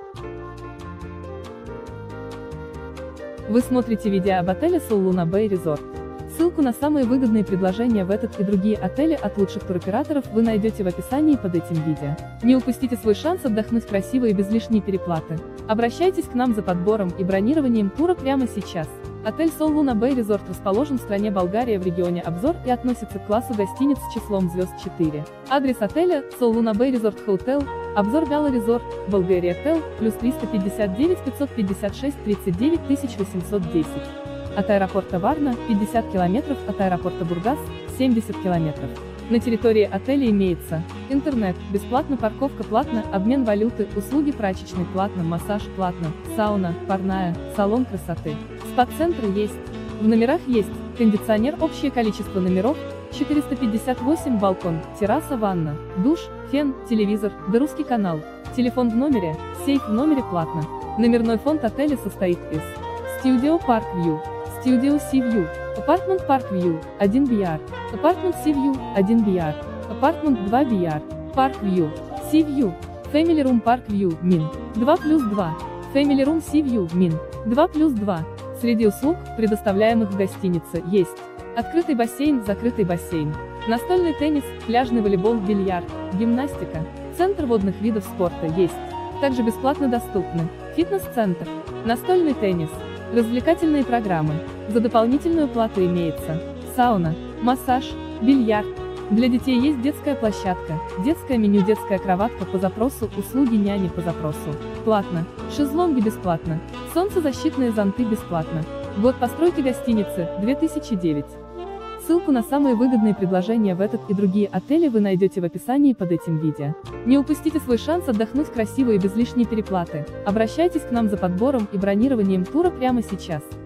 Вы смотрите видео об отеле Soul Luna Bay Resort. Ссылку на самые выгодные предложения в этот и другие отели от лучших туроператоров вы найдете в описании под этим видео. Не упустите свой шанс отдохнуть красиво и без лишней переплаты. Обращайтесь к нам за подбором и бронированием тура прямо сейчас. Отель Soul Luna Bay Resort расположен в стране Болгария в регионе Обзор и относится к классу гостиниц с числом звезд 4. Адрес отеля – Soul Luna Bay Resort Hotel, Обзор Gala Resort, Bulgaria Tel, плюс 359 556 39 810. От аэропорта Варна – 50 км, от аэропорта Бургас – 70 км. На территории отеля имеется интернет, бесплатно, парковка платно, обмен валюты, услуги прачечной платно, массаж платно, сауна, парная, салон красоты. Спа-центр есть. В номерах есть кондиционер, общее количество номеров – 458, балкон, терраса, ванна, душ, фен, телевизор, русский канал. Телефон в номере, сейф в номере платно. Номерной фонд отеля состоит из Studio Park View, Studio Sea View, Apartment Park View, 1 BR, Apartment Sea View, 1 BR, Apartment 2 BR, Park View, Sea View, Family Room Park View, Min, 2+2, Family Room Sea View, Min, 2+2. Среди услуг, предоставляемых в гостинице, есть открытый бассейн, закрытый бассейн, настольный теннис, пляжный волейбол, бильярд, гимнастика, центр водных видов спорта есть. Также бесплатно доступны фитнес-центр, настольный теннис, развлекательные программы. За дополнительную плату имеется сауна, массаж, бильярд. Для детей есть детская площадка, детское меню, детская кроватка по запросу, услуги няни по запросу. Платно. Шезлонги бесплатно. Солнцезащитные зонты бесплатно. Год постройки гостиницы – 2009. Ссылку на самые выгодные предложения в этот и другие отели вы найдете в описании под этим видео. Не упустите свой шанс отдохнуть красиво и без лишней переплаты. Обращайтесь к нам за подбором и бронированием тура прямо сейчас.